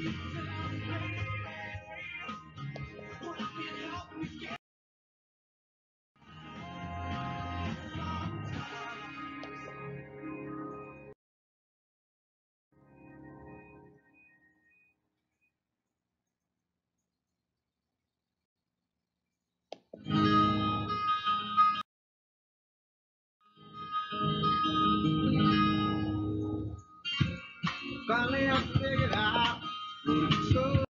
Finally, I figured out what it took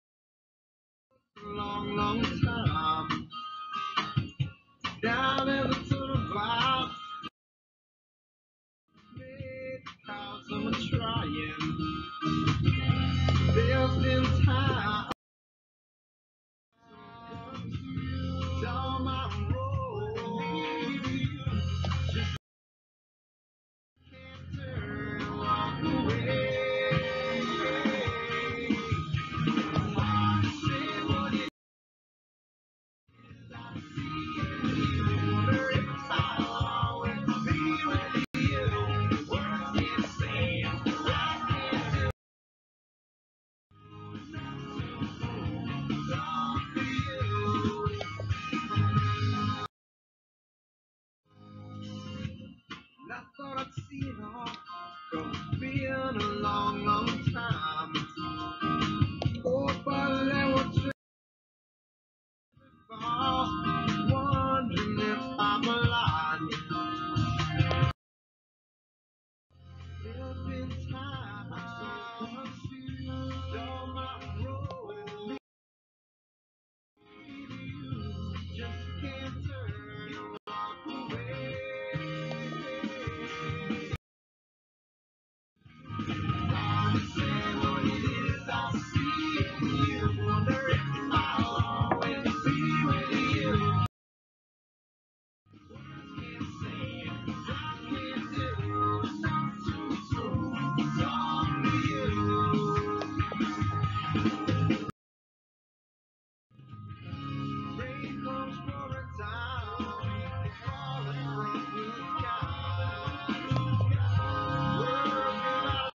a long, long time. Down in the tunnel vibe, because I'm trying. There's been time down my road. Just can't turn and walk away. Say what it is I see. Wonder if I'll always be with you. Words can't say what I can't do. All for you. And I thought I'd see it all. Cause it's been a long, long time. Oh, but there was just wondering if I'm alive. There's been times down my road. You just can't turn and walk away. I say what it is I see in you. Wonder if I'll always be with you. Can't say it, I can't do enough to prove it's all for you. Rain comes for a time, it's falling from the sky. Words without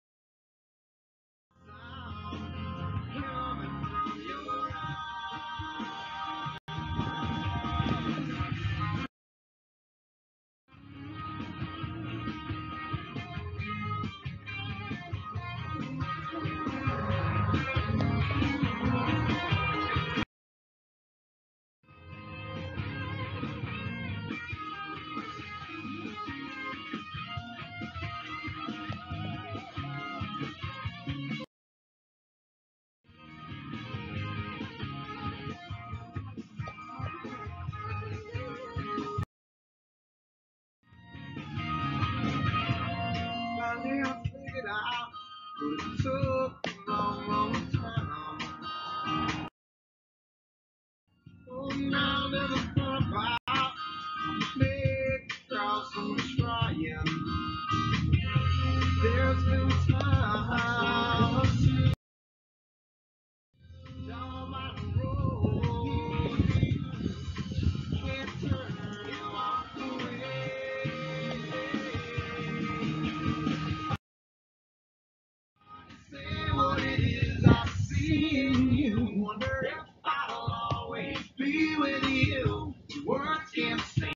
sound, coming from your eyes. Finally, I figured out what it took a long, long time. Oh, now there's a fun about make cross I'm trying. There's been times down my road, can't turn and walk away. Say what it is I see in you. Wonder if I'll always be with you. Words can't say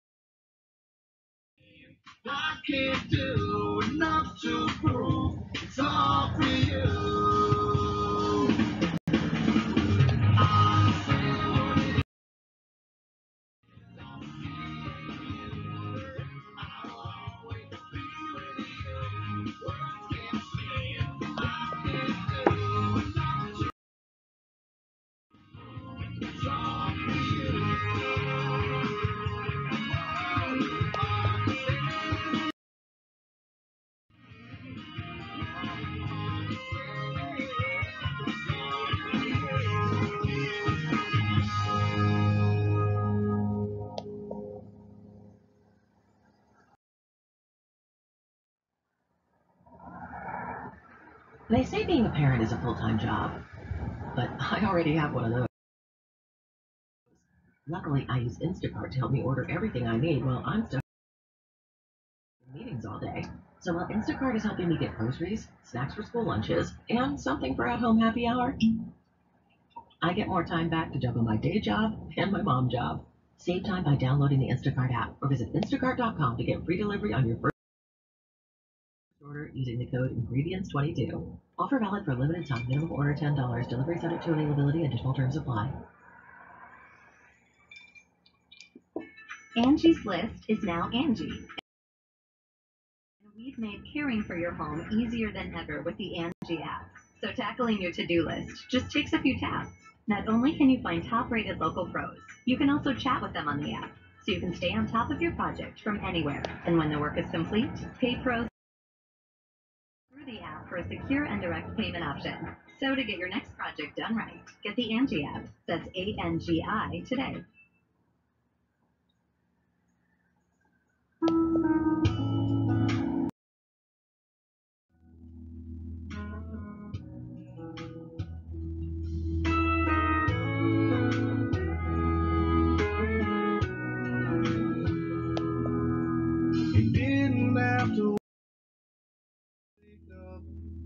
I can't do enough to prove it's all for you. I say what it is I see in you. Wonder if I'll always be with you. Words can't say I can't do enough to it's all for you. They say being a parent is a full-time job, but I already have one of those. Luckily, I use Instacart to help me order everything I need while I'm stuck in meetings all day. So while Instacart is helping me get groceries, snacks for school lunches, and something for at-home happy hour, I get more time back to juggle my day job and my mom job. Save time by downloading the Instacart app or visit instacart.com to get free delivery on your first order using the code INGREDIENTS22. Offer valid for a limited time. Minimum order $10. Delivery subject to availability. Additional terms apply. Angie's List is now Angie. And we've made caring for your home easier than ever with the Angie app. So tackling your to-do list just takes a few taps. Not only can you find top-rated local pros, you can also chat with them on the app, so you can stay on top of your project from anywhere. And when the work is complete, pay pros through the app for a secure and direct payment option. So to get your next project done right, get the Angie app. That's ANGI today. He didn't have to wake up,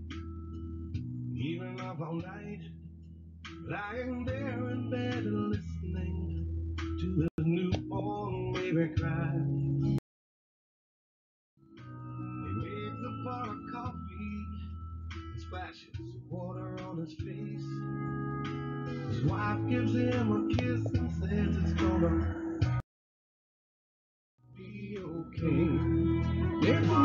even up all night, lying there in bed and listening to his newborn baby cry. He wakes up on a coffee and splashes water on his face. His wife gives him a kiss and says it's gonna be okay. There's